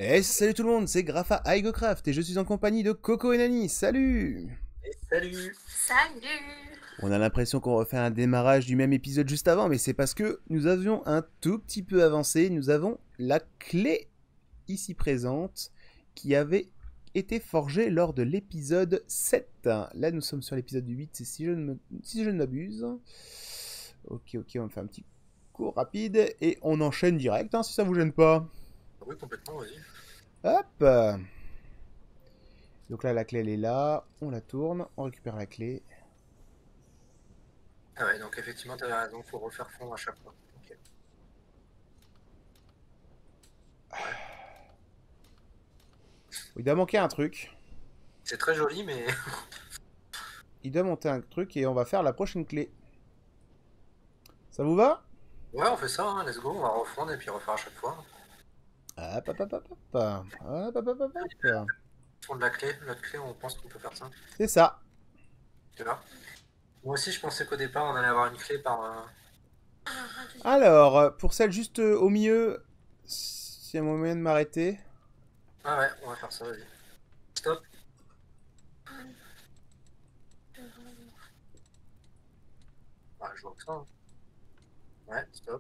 Et salut tout le monde, c'est Grapha Aigocraft et je suis en compagnie de Coco et Nani. Salut! Et salut! Salut! On a l'impression qu'on refait un démarrage du même épisode juste avant, mais c'est parce que nous avions un tout petit peu avancé. Nous avons la clé ici présente qui avait été forgée lors de l'épisode 7. Là, nous sommes sur l'épisode 8, si je ne m'abuse. Ok, on va faire un petit cours rapide et on enchaîne direct, si ça vous gêne pas. Oui, complètement, vas-y. Hop! Donc là, la clé, elle est là. On la tourne, on récupère la clé. Ah ouais, donc effectivement, t'avais raison, faut refaire fondre à chaque fois. Ok. Ouais. Il doit manquer un truc. C'est très joli, mais Il doit monter un truc et on va faire la prochaine clé. Ça vous va? ouais, on fait ça, hein, let's go, on va refondre et puis refaire à chaque fois. Hop, hop, hop, hop, hop. Hop, hop, hop, hop, hop. Fondre la clé, l'autre clé, on pense qu'on peut faire ça. C'est ça. Tu vois? Moi aussi, je pensais qu'au départ, on allait avoir une clé par. Alors, pour celle juste au milieu, s'il y a moyen de m'arrêter. Ah ouais, on va faire ça, vas-y. Stop. Ah, je vois que ça. Hein. Ouais, stop.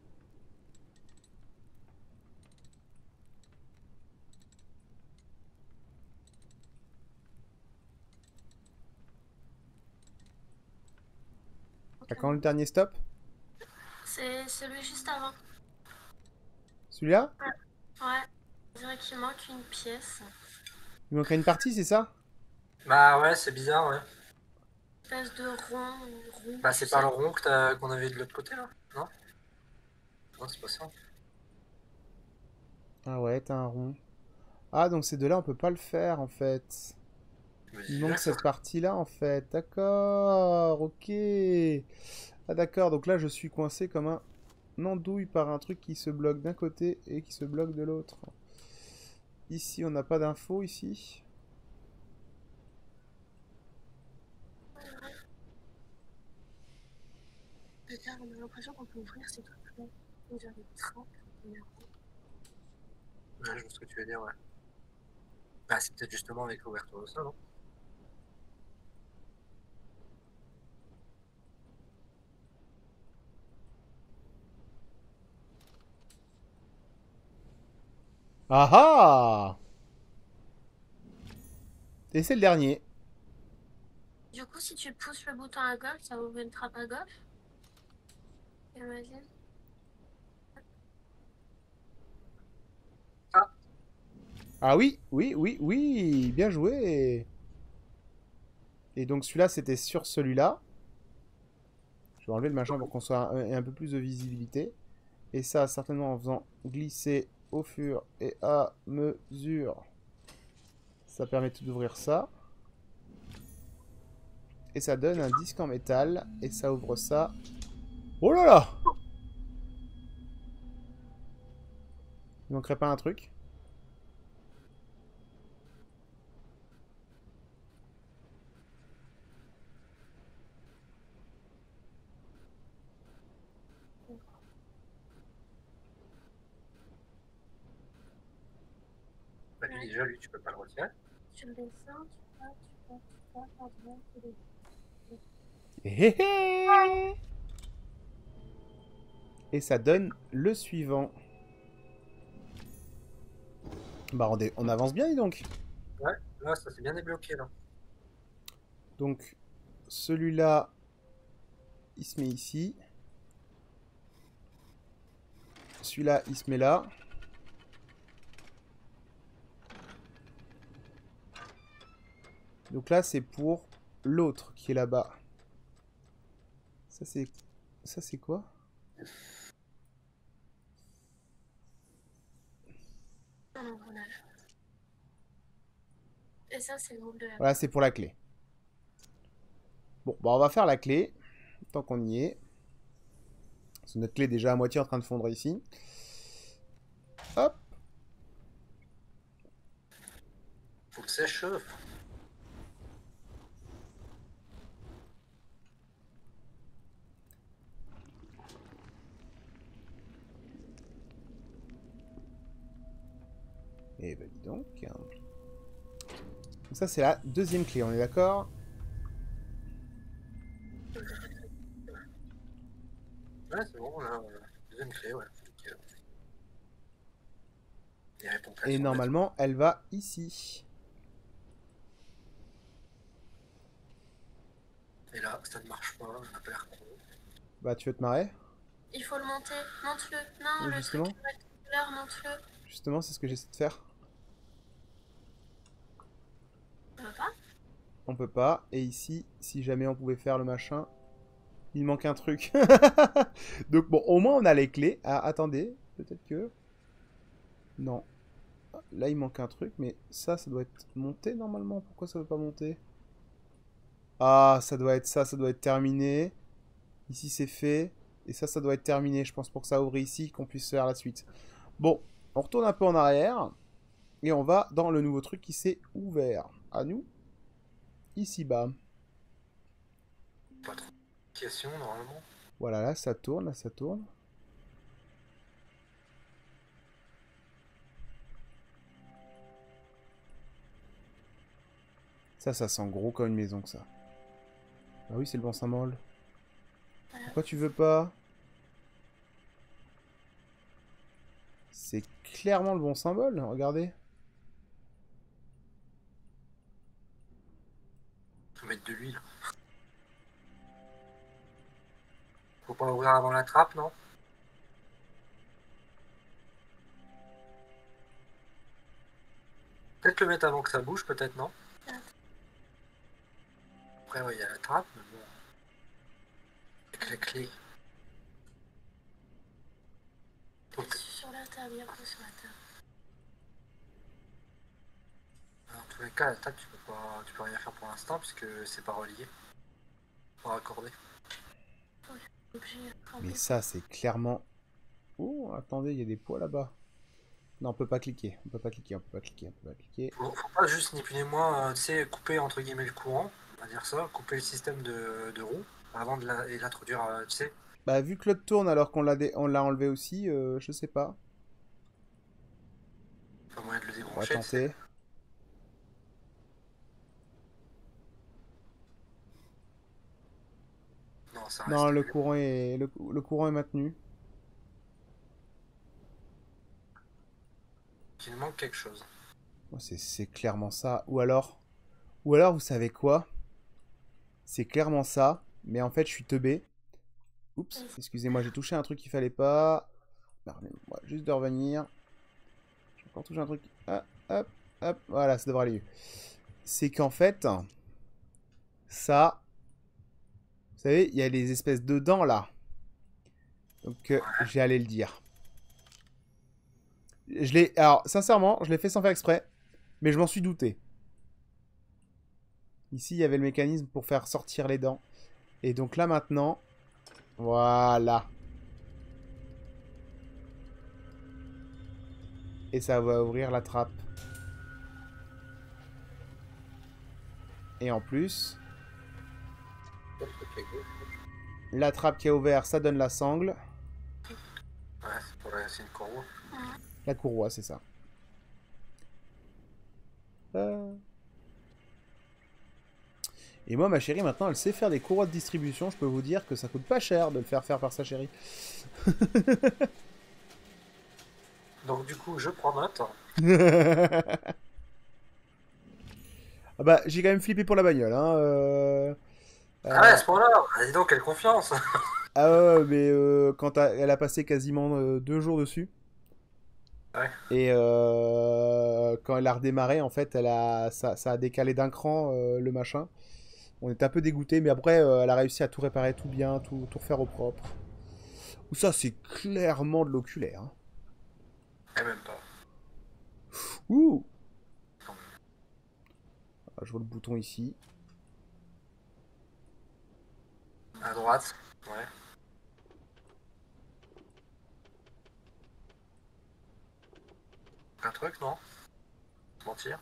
T'as quand le dernier stop? C'est celui juste avant. Celui-là? Ouais. On dirait qu'il manque une pièce. Il manquerait une partie, c'est ça? Bah ouais, c'est bizarre, ouais. Une espèce de rond, roux. Bah c'est tu pas sais. le rond qu'on avait de l'autre côté, là? Non? Non, c'est pas ça. Ah ouais, t'as un rond. Ah, donc ces deux-là, on peut pas le faire, en fait. Mais Il dis là manque que ça cette partie-là, en fait. D'accord, ok. Ah d'accord, donc là, je suis coincé comme un andouille par un truc qui se bloque d'un côté et qui se bloque de l'autre. Ici, on n'a pas d'infos, ici. Putain, on a l'impression qu'on peut ouvrir ces trucs-là. On dirait des trappes. Ouais, je vois ce que tu veux dire, ouais. Bah, c'est peut-être justement avec l'ouverture de ça, non? Ah ah! Et c'est le dernier. Du coup, si tu pousses le bouton à gauche, ça ouvre une trappe à gauche. Imagine. Ah, Ah oui, oui, oui, oui, bien joué. Et donc celui-là, c'était sur celui-là. Je vais enlever le machin pour qu'on soit un peu plus de visibilité. Et ça, certainement en faisant glisser au fur et à mesure. Ça permet d'ouvrir ça. Et ça donne un disque en métal. Et ça ouvre ça. Oh là là! Il manquerait pas un truc? bah lui, déjà, lui, tu peux pas le retirer. Tu le descends, par devant, tu le Hé hé hé! Et ça donne le suivant. Bah on avance bien, dis donc. Ouais, là, ça s'est bien débloqué, là. Donc celui-là, il se met ici. Celui-là, il se met là. Donc là, c'est pour l'autre qui est là-bas. Ça, c'est... Ça, c'est quoi? un engrenage. Et ça, c'est le moule de la Voilà, clé. c'est pour la clé. Bon, bah on va faire la clé. Tant qu'on y est. C'est notre clé déjà à moitié en train de fondre ici. Hop. Faut que ça chauffe. donc. Donc ça, c'est la deuxième clé, on est d'accord? Ouais, c'est bon, là, deuxième clé, ouais. Nickel. Les réponses, elles Et sont normalement, elle va ici. bêtes. Et là, ça ne marche pas, on a pas l'air con. Bah, tu veux te marrer? Il faut le monter. Monte-le. Non, Oui, le justement. truc rectangulaire, monte-le. Justement, c'est ce que j'essaie de faire. Ça va pas? On peut pas. Et ici, si jamais on pouvait faire le machin, il manque un truc. Donc bon, au moins on a les clés. Ah, attendez, peut-être que... Non. Là, il manque un truc, mais ça doit être monté normalement. Pourquoi ça veut pas monter? Ah, ça doit être ça doit être terminé. Ici, c'est fait. Et ça doit être terminé, je pense, pour que ça ouvre ici, qu'on puisse faire la suite. Bon, on retourne un peu en arrière. Et on va dans le nouveau truc qui s'est ouvert. À nous. Ici bas. Pas trop de questions, normalement. Voilà, là, ça tourne, là, ça tourne. Ça sent gros comme une maison que ça. Ah oui, c'est le bon symbole. Pourquoi tu veux pas? C'est clairement le bon symbole, regardez. Faut mettre de l'huile. Faut pas ouvrir avant la trappe, non? Peut-être le mettre avant que ça bouge, peut-être, non? Après, ouais, il y a la trappe, mais bon. Avec la clé. Donc, Sur la table, il y a quoi sur la table? dans tous les cas, la trappe, tu peux rien faire pour l'instant, puisque c'est pas relié. Pas raccordé. Objet Mais ça, c'est clairement... Oh, attendez, il y a des poids là-bas. Non, on peut pas cliquer. On peut pas cliquer, on peut pas cliquer, on peut pas cliquer. Faut pas juste, ni plus ni moins, tu sais, couper, entre guillemets, le courant, on va dire ça, couper le système de roue, avant de l'introduire, tu sais. Bah, vu que l'autre tourne alors qu'on on l'a enlevé aussi, je sais pas. Pas moyen de le On va débrancher, tu sais. tenter. Non, ça Non, reste. le courant est, le courant est maintenu. Il manque quelque chose. Moi, c'est clairement ça. Ou alors, vous savez quoi? C'est clairement ça. Mais en fait, je suis teubé. Oups, excusez-moi, j'ai touché un truc qu'il fallait pas. Permettez-moi juste de revenir. J'ai encore touché un truc. Ah, hop, hop, voilà, ça devrait aller mieux. C'est qu'en fait, ça, vous savez, il y a les espèces de dents là. Donc, j'ai allé le dire. Alors, sincèrement, je l'ai fait sans faire exprès. Mais je m'en suis douté. Ici, il y avait le mécanisme pour faire sortir les dents. Et donc là, maintenant, voilà. Et ça va ouvrir la trappe. Et en plus, la trappe qui a ouvert, ça donne la sangle. Ouais, c'est une courroie. La courroie, c'est ça. Et moi, ma chérie, maintenant, elle sait faire des courroies de distribution. Je peux vous dire que ça coûte pas cher de le faire faire par sa chérie. Donc du coup, je prends note. Ah bah, j'ai quand même flippé pour la bagnole. Hein, Ah ouais, à ce point-là, ah, dis donc, quelle confiance. Ah ouais, mais quand elle a passé quasiment 2 jours dessus. Ouais. Et quand elle a redémarré, en fait, ça a décalé d'un cran le machin. On était un peu dégoûté, mais après, elle a réussi à tout réparer, tout bien, tout refaire au propre. Ou ça, c'est clairement de l'oculaire. Hein. Et même pas. Ouh! Ah, je vois le bouton ici. À droite, ouais. Un truc, non? Mentir.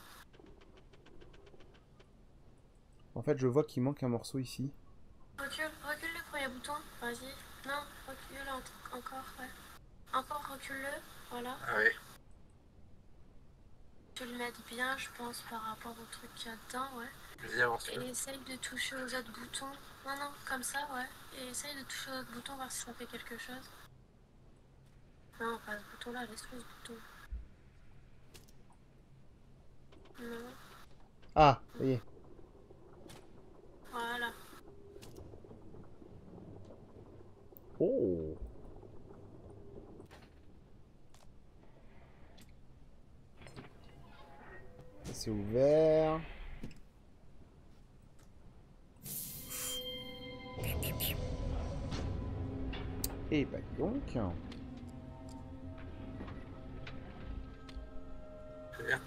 En fait, je vois qu'il manque un morceau ici. Recule le premier bouton. Vas-y. Non, recule encore, ouais. Encore recule-le. Voilà. Ah oui. te le mettre bien, je pense, par rapport au truc qu'il y a dedans, ouais. Vas-y, avance. Et essaye de toucher aux autres boutons. Non, non, comme ça, ouais. Et essaye de toucher aux autres boutons, voir si ça fait quelque chose. Non, pas ce bouton-là, laisse-le ce bouton. Non, Ah, ça y est. voilà. Oh. Ça, c'est ouvert. Et bah donc. C'est bien.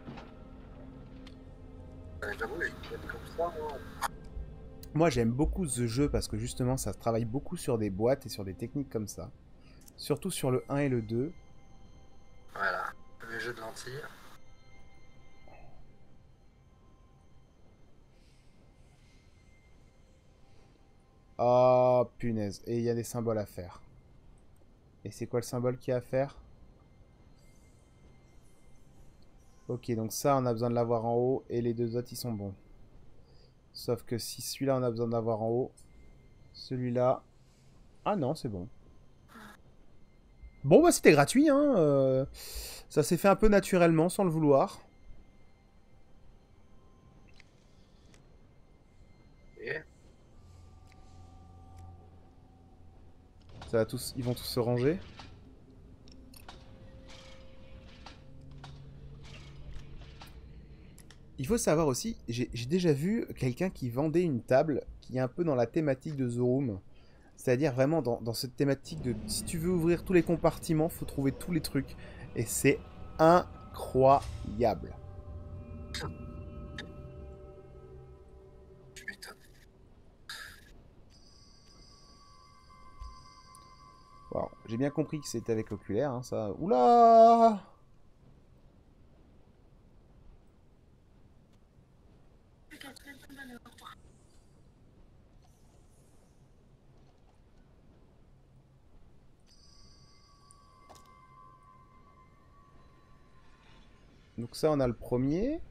J'avoue, j'ai une boîte comme ça, moi. Moi j'aime beaucoup ce jeu parce que justement ça travaille beaucoup sur des boîtes et sur des techniques comme ça. Surtout sur le 1 et le 2. Voilà, le jeu de lentilles. Ah punaise. Et il y a des symboles à faire. Et c'est quoi le symbole qu'il y a à faire? Ok, donc ça on a besoin de l'avoir en haut et les deux autres ils sont bons. Sauf que si celui-là on a besoin d'avoir en haut, celui-là... Ah non, c'est bon. Bon bah c'était gratuit, hein. Ça s'est fait un peu naturellement sans le vouloir. Et Ça va tous, ils vont tous se ranger. Il faut savoir aussi, j'ai déjà vu quelqu'un qui vendait une table qui est un peu dans la thématique de The Room. C'est-à-dire vraiment dans cette thématique de si tu veux ouvrir tous les compartiments, faut trouver tous les trucs. Et c'est incroyable. tu m'étonnes. Wow. J'ai bien compris que c'était avec l'oculaire, hein, ça. Oula! Donc ça, on a le premier.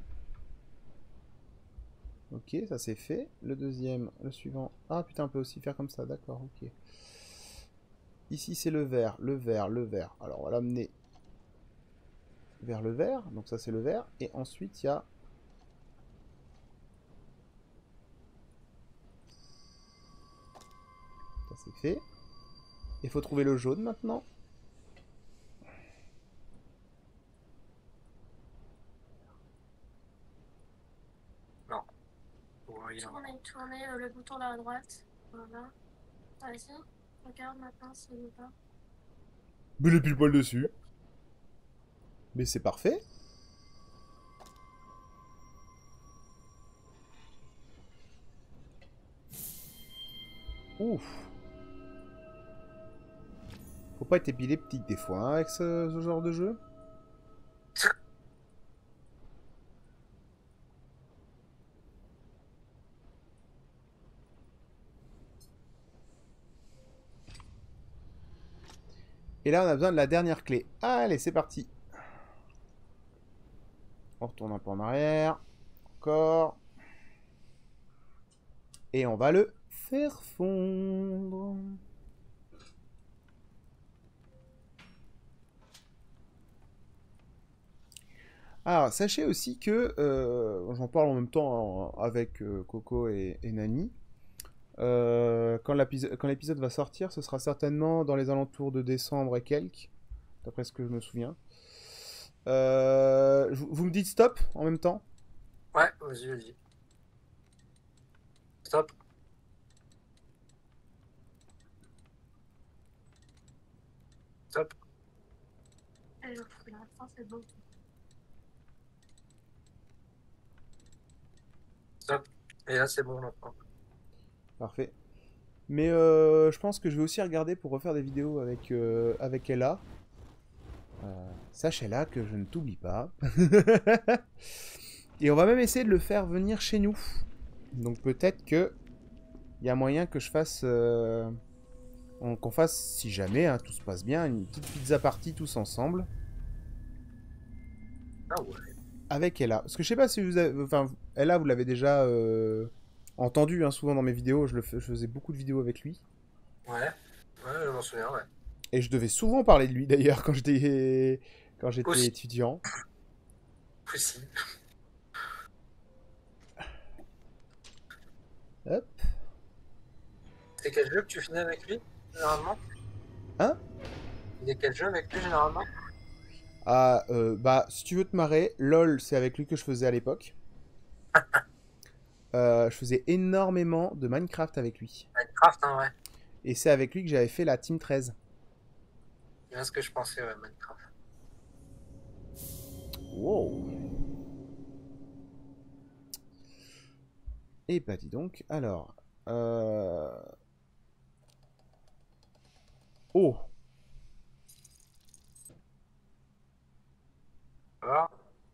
Ok, ça c'est fait. Le deuxième, le suivant. Ah putain, on peut aussi faire comme ça, d'accord, ok. Ici, c'est le vert, le vert, le vert. Alors, on va l'amener vers le vert. Donc ça, c'est le vert. Et ensuite, il y a... Ça, c'est fait. Il faut trouver le jaune maintenant. Non. Oui, non. Tournez le bouton là à droite. Voilà. Vas-y, regarde maintenant s'il veut pas. Mais le pile poil dessus. Mais c'est parfait. Ouf. Faut pas être épileptique des fois hein, avec ce genre de jeu. Et là, on a besoin de la dernière clé. Allez, c'est parti. On retourne un peu en arrière. Encore. Et on va le faire fondre. Alors, sachez aussi que, j'en parle en même temps avec Coco et Nani, quand l'épisode va sortir, ce sera certainement dans les alentours de décembre et quelques, d'après ce que je me souviens. Vous me dites stop en même temps? Ouais, vas-y, vas-y. Stop. Stop. Et je trouve que la fin c'est beau. Stop. Et là, c'est bon, maintenant. Parfait. Mais je pense que je vais aussi regarder pour refaire des vidéos avec Ella. Sache Ella que je ne t'oublie pas. Et on va même essayer de le faire venir chez nous. Donc peut-être que il y a moyen que je fasse... qu'on fasse, si jamais hein, tout se passe bien, une petite pizza party tous ensemble. Ah ouais. avec Ella. Parce que je sais pas si vous avez... Enfin, Ella, vous l'avez déjà entendu hein, souvent dans mes vidéos. Je faisais beaucoup de vidéos avec lui. Ouais, ouais, je m'en souviens, ouais. Et je devais souvent parler de lui d'ailleurs quand j'étais Aussi, étudiant. aussi. Hop. C'est quel jeu que tu finis avec lui, généralement? Hein? Il est quel jeu avec lui, généralement? Ah, bah, si tu veux te marrer, LOL, c'est avec lui que je faisais à l'époque. Je faisais énormément de Minecraft avec lui. Minecraft, hein, ouais. Et c'est avec lui que j'avais fait la Team 13. C'est bien ce que je pensais, ouais, Minecraft. Wow. Et bah dis donc, alors... Oh, Voilà.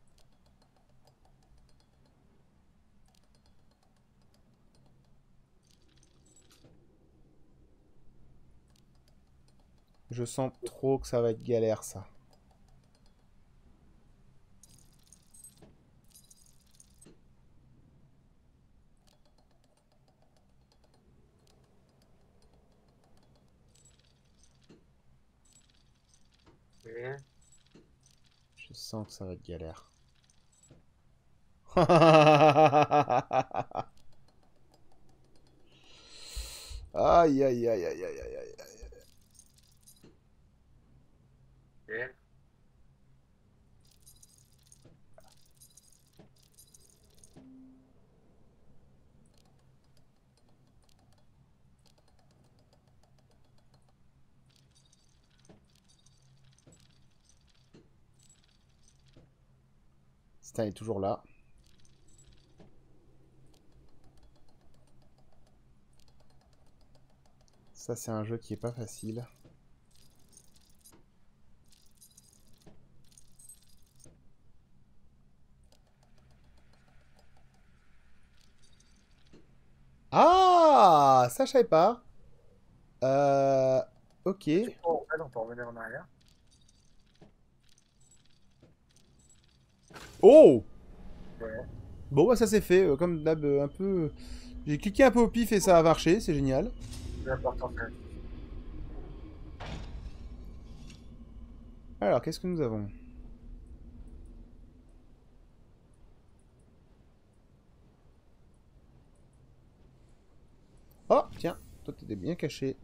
je sens trop que ça va être galère ça. Et... Je sens que ça va être galère. Aïe aïe aïe aïe aïe aïe aïe. et- Stan est toujours là. Ça c'est un jeu qui est pas facile. Ah, ça je savais pas. Ok. Oh, ouais, on peut revenir en arrière. Oh! Ouais, Bon bah ça c'est fait, comme d'hab, un peu... J'ai cliqué un peu au pif et ça a marché, c'est génial. c'est important quand même. Alors, qu'est-ce que nous avons? Oh, tiens, toi t'étais bien caché.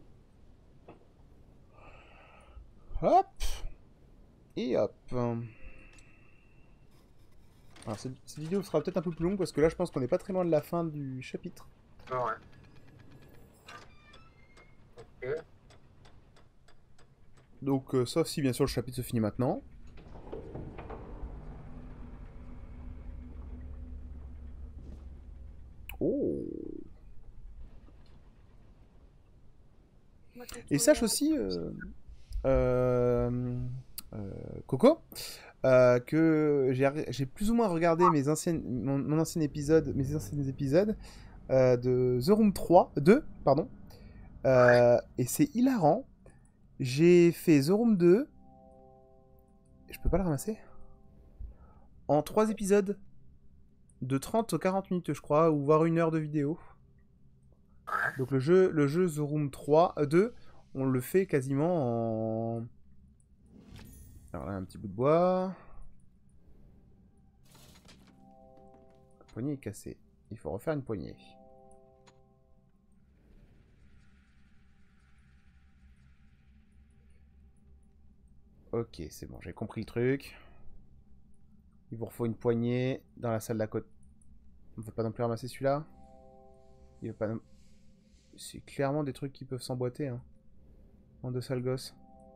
Hop! Et hop. Alors, cette vidéo sera peut-être un peu plus longue parce que là, je pense qu'on n'est pas très loin de la fin du chapitre. Ah ouais. Ok. Donc, sauf si bien sûr le chapitre se finit maintenant. Oh! Et sache aussi, euh, Coco, que j'ai plus ou moins regardé mon ancien épisode, mes anciens épisodes de The Room 3, 2, pardon. Et c'est hilarant. J'ai fait The Room 2. Je peux pas le ramasser? En 3 épisodes de 30 à 40 minutes, je crois, ou voire 1 heure de vidéo. Ouais. Donc le jeu The Room 3, 2, on le fait quasiment en... Alors là, un petit bout de bois. La poignée est cassée. Il faut refaire une poignée. Ok, c'est bon, j'ai compris le truc. Il vous refaut une poignée dans la salle d'à côté. On ne peut pas non plus ramasser celui-là. Il veut pas non... C'est clairement des trucs qui peuvent s'emboîter. Hein. En deux sales gosses.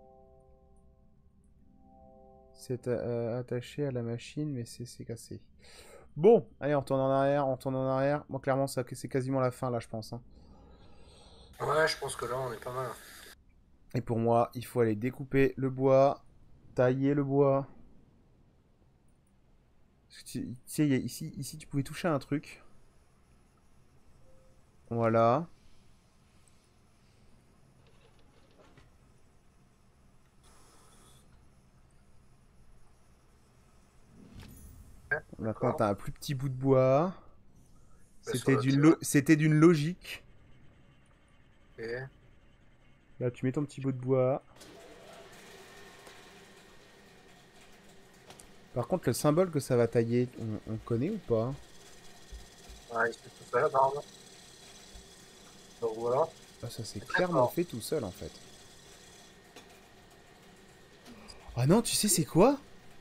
C'est attaché à la machine, mais c'est cassé. Bon, allez, on retourne en arrière, on retourne en arrière. Bon, clairement, c'est quasiment la fin, là, je pense. Hein. Ouais, je pense que là, on est pas mal. Et pour moi, il faut aller découper le bois, tailler le bois. Tu sais, ici, tu pouvais toucher à un truc. Voilà. Maintenant, t'as un plus petit bout de bois. Bah, C'était d'une logique. Ok. Là, tu mets ton petit bout de bois. Par contre, le symbole que ça va tailler, on connaît ou pas? Ouais, il se fait tout seul, apparemment. Donc voilà. Ah, ça s'est C'est très clairement fort. fait tout seul, en fait. Ah non, tu sais, c'est quoi?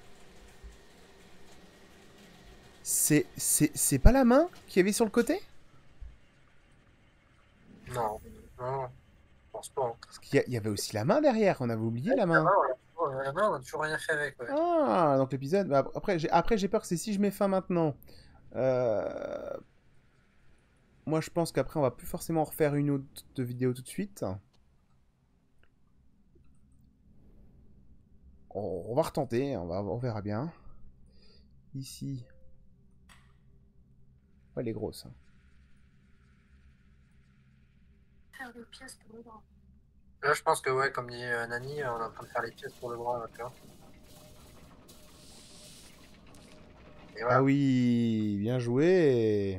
C'est pas la main qu'il y avait sur le côté? Non, non, je pense pas. Hein. Parce qu'il y avait aussi la main derrière, on avait oublié la main. La main, on a toujours rien fait avec, ouais. Ah, donc l'épisode... bah, après, j'ai peur que c'est si je mets fin maintenant. Euh, Moi, je pense qu'après, on va plus forcément refaire une autre de vidéo tout de suite. On va retenter, on verra bien. Ici. Ouais, elle est grosse. Hein. Faire des pièces pour le bras. Là, je pense que, ouais, comme dit Nani, on est en train de faire les pièces pour le bras, là, tu vois. Et Ah voilà. oui, bien joué.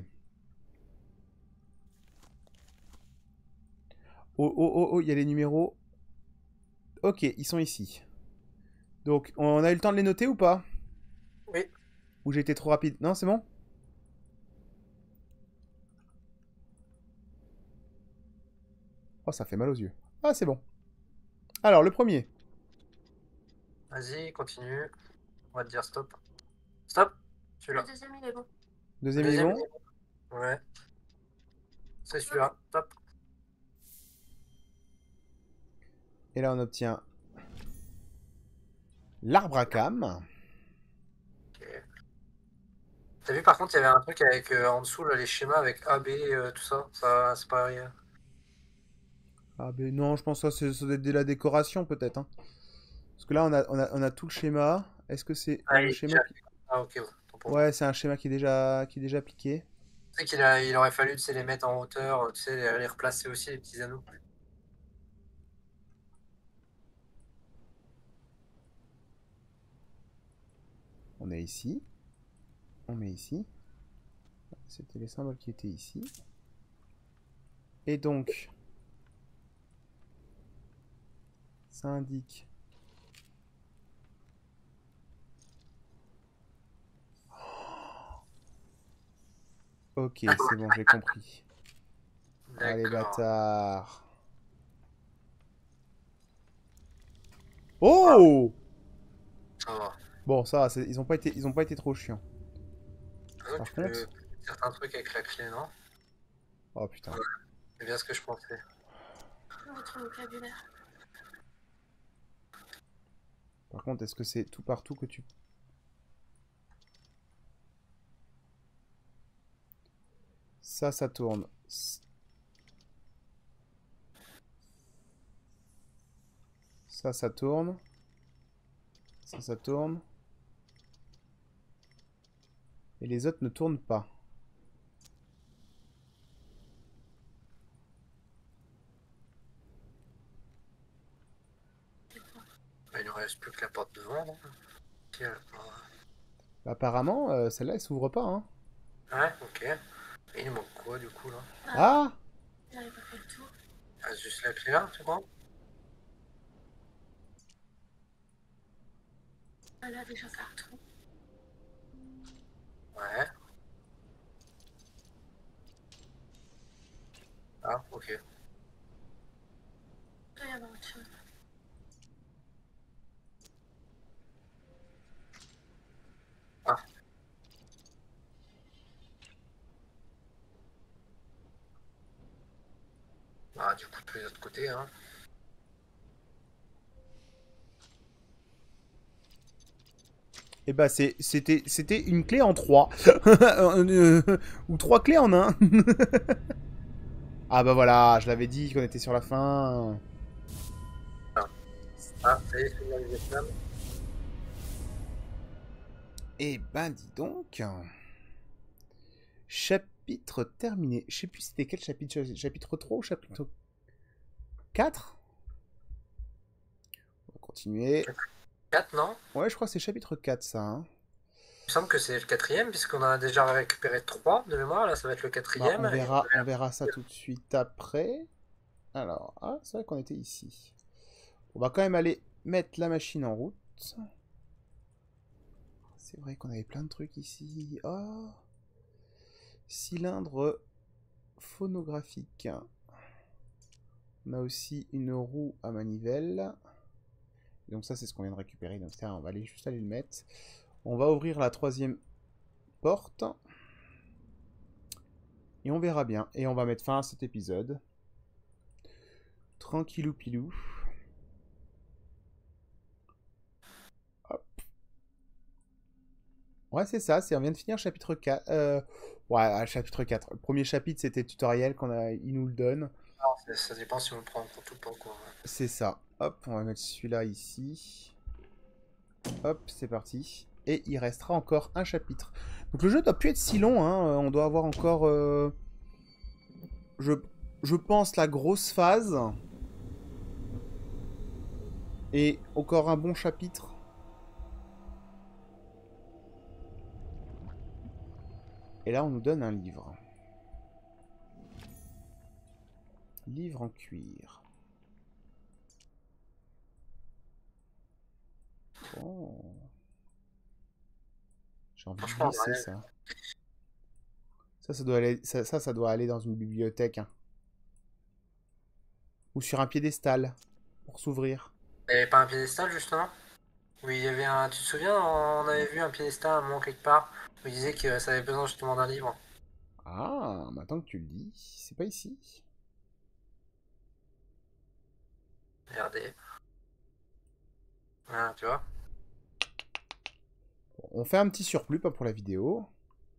Oh, oh, oh, oh, il y a les numéros. Ok, ils sont ici. Donc, on a eu le temps de les noter ou pas? Oui. Ou j'ai été trop rapide? Non, c'est bon? Oh, ça fait mal aux yeux. Ah, c'est bon. Alors, le premier. Vas-y, continue. On va te dire stop. Stop. Le Celui-là. deuxième, il est bon. Le Deuxième, il est deuxième, bon? ouais. C'est celui-là. Stop. Et là, on obtient l'arbre à cam. Ok. T'as vu, par contre, il y avait un truc avec en dessous, là, les schémas avec A, B, tout ça. Ça, c'est pas rien. Ah, ben non, je pense que ça doit être de la décoration, peut-être. Hein. Parce que là, on a tout le schéma. Est-ce que c'est Ah, le schéma qui... Ah, ok, ouais. Tant pour moi. Ouais, c'est un schéma qui est déjà appliqué. Tu sais il aurait fallu, tu sais, les mettre en hauteur, tu sais, les replacer aussi, les petits anneaux. On est ici. On met ici. C'était les symboles qui étaient ici. Et donc, ça indique... Ok, c'est bon, j'ai compris. Allez, D'accord. bâtard. Oh! Ça va. Bon, ça va, ils ont pas été trop chiants. Ah, Par tu peux contre... certains trucs avec la clé, non? Oh, putain. C'est bien ce que je pensais. Votre vocabulaire. Par contre, est-ce que c'est tout partout que tu... Ça tourne. Ça tourne. Ça tourne. Et les autres ne tournent pas. Bah, il ne reste plus que la porte devant, non? Si, Bah, apparemment, celle-là, elle s'ouvre pas. Hein. ouais, ok. Et il manque quoi, du coup, là? Ah! J'avais pas fait le tour. Ah, juste la clé là, tu crois? Elle a déjà partout. Ouais. Ah, ok. Il doit y avoir autre chose. Ah. Ah, du coup, de l'autre côté, hein. Et bah, c'était une clé en 3. Ou 3 clés en un. Ah bah voilà, je l'avais dit qu'on était sur la fin. Ah, ça y est, c'est le Vietnam. Eh ben, dis donc. Chapitre terminé. Je sais plus c'était quel chapitre. Chapitre 3 ou chapitre 4? On va continuer. 4, non? Ouais, je crois que c'est chapitre 4, ça. Hein. me semble que c'est le quatrième, puisqu'on en a déjà récupéré 3 de mémoire. Là, ça va être le Bah, quatrième. on verra ça tout de suite après. Alors, ah, c'est vrai qu'on était ici. On va quand même aller mettre la machine en route. C'est vrai qu'on avait plein de trucs ici. Oh, cylindre phonographique. On a aussi une roue à manivelle. Donc ça, c'est ce qu'on vient de récupérer. Donc ça, on va juste aller le mettre. On va ouvrir la 3e porte. Et on verra bien. Et on va mettre fin à cet épisode. Tranquillou pilou. Hop. Ouais, c'est ça. On vient de finir chapitre 4. Ouais, chapitre 4. Le premier chapitre, c'était tutoriel. Il nous le donne. Ça dépend si on le prend en compte ou pas, quoi. C'est ça. Hop, on va mettre celui-là ici. Hop, c'est parti. Et il restera encore un chapitre. Donc le jeu doit plus être si long, hein. On doit avoir encore... Je pense la grosse phase. Et encore un bon chapitre. Et là, on nous donne un livre. Livre en cuir. Oh. J'ai envie de laisser ça. Ça doit aller, ça doit aller dans une bibliothèque. Hein. Ou sur un piédestal. Pour s'ouvrir. Il n'y avait pas un piédestal, justement? Oui, il y avait un... Tu te souviens, on avait vu un piédestal à un moment quelque part, où il disait que ça avait besoin justement d'un livre. Ah, maintenant que tu le dis, c'est pas ici. Regardez. Voilà, tu vois. On fait un petit surplus, pas pour la vidéo.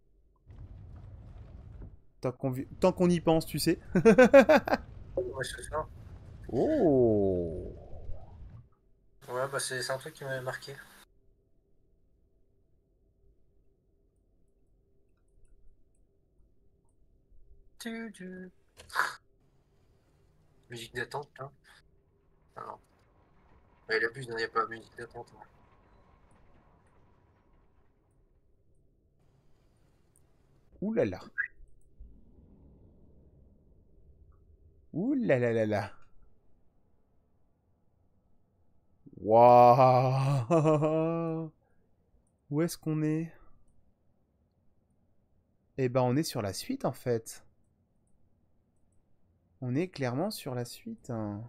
Tant qu'on y pense, tu sais. Ouais, c'est ça. Oh! Ouais, bah c'est un truc qui m'avait marqué. Musique d'attente, là. Ah non. Ouais, il abuse, il n'y a pas de musique d'attente. Hein. Ouh là là. Ouh là là là là. Waouh! Où est-ce qu'on est? Eh ben, on est sur la suite, en fait. On est clairement sur la suite. Hein.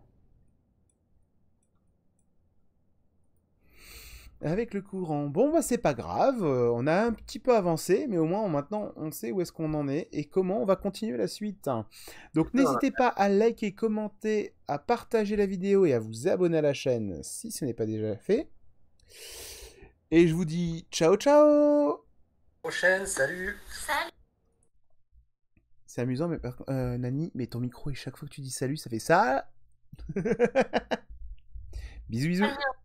Avec le courant. Bon, bah, c'est pas grave. On a un petit peu avancé, mais au moins, maintenant, on sait où est-ce qu'on en est et comment on va continuer la suite. Donc, n'hésitez pas à liker, commenter, à partager la vidéo et à vous abonner à la chaîne si ce n'est pas déjà fait. Et je vous dis ciao, ciao! Prochaine, salut! Salut! C'est amusant, mais Nani, mais ton micro, et chaque fois que tu dis salut, ça fait ça. Bisous, bisous.